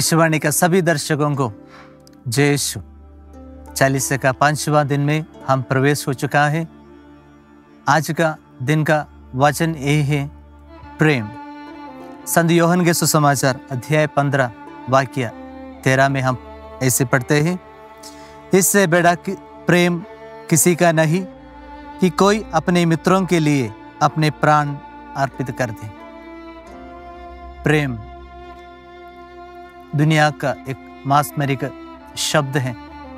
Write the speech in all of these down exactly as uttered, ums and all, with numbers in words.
विश्ववाणी का सभी दर्शकों को जय यीशु। चालीसे का पांचवा दिन में हम प्रवेश हो चुका है। आज का दिन का वचन यही है, प्रेम। संत यूहन्ना के सुसमाचार अध्याय पंद्रह वाक्य तेरह में हम ऐसे पढ़ते हैं, इससे बड़ा कि प्रेम किसी का नहीं कि कोई अपने मित्रों के लिए अपने प्राण अर्पित कर दे। प्रेम दुनिया का एक मास्मरिक शब्द है।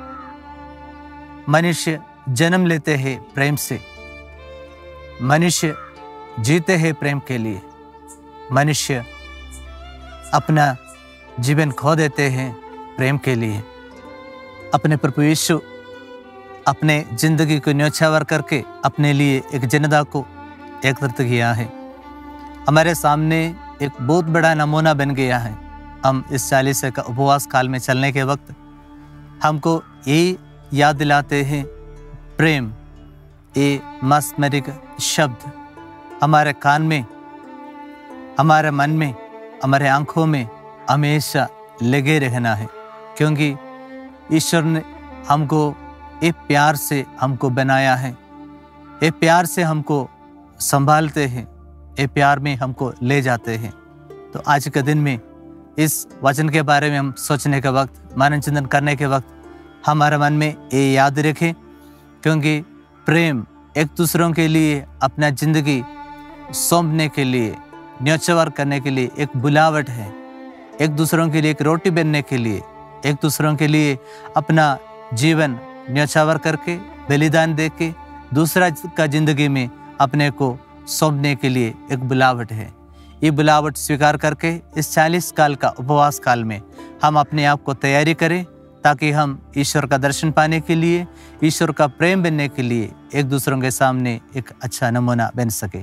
मनुष्य जन्म लेते हैं प्रेम से, मनुष्य जीते हैं प्रेम के लिए, मनुष्य अपना जीवन खो देते हैं प्रेम के लिए। अपने प्रभु यीशु अपने जिंदगी को न्योछावर करके अपने लिए एक जनता को एकत्रित किया है। हमारे सामने एक बहुत बड़ा नमूना बन गया है। हम इस चालीसे का उपवास काल में चलने के वक्त हमको ये याद दिलाते हैं, प्रेम ये मास्मरिक शब्द हमारे कान में, हमारे मन में, हमारे आंखों में हमेशा लगे रहना है, क्योंकि ईश्वर ने हमको एक प्यार से हमको बनाया है, एक प्यार से हमको संभालते हैं, एक प्यार में हमको ले जाते हैं। तो आज के दिन में इस वचन के बारे में हम सोचने के वक्त, मनन चिंतन करने के वक्त हमारे मन में ये याद रखें, क्योंकि प्रेम एक दूसरों के लिए अपना जिंदगी सौंपने के लिए, न्योछावर करने के लिए एक बुलावट है। एक दूसरों के लिए एक रोटी बनने के लिए, एक दूसरों के लिए अपना जीवन न्योछावर करके, बलिदान दे के दूसरा का जिंदगी में अपने को सौंपने के लिए एक बुलावट है। ये बुलावट स्वीकार करके इस चालीस काल का उपवास काल में हम अपने आप को तैयारी करें, ताकि हम ईश्वर का दर्शन पाने के लिए, ईश्वर का प्रेम बनने के लिए एक दूसरों के सामने एक अच्छा नमूना बन सके।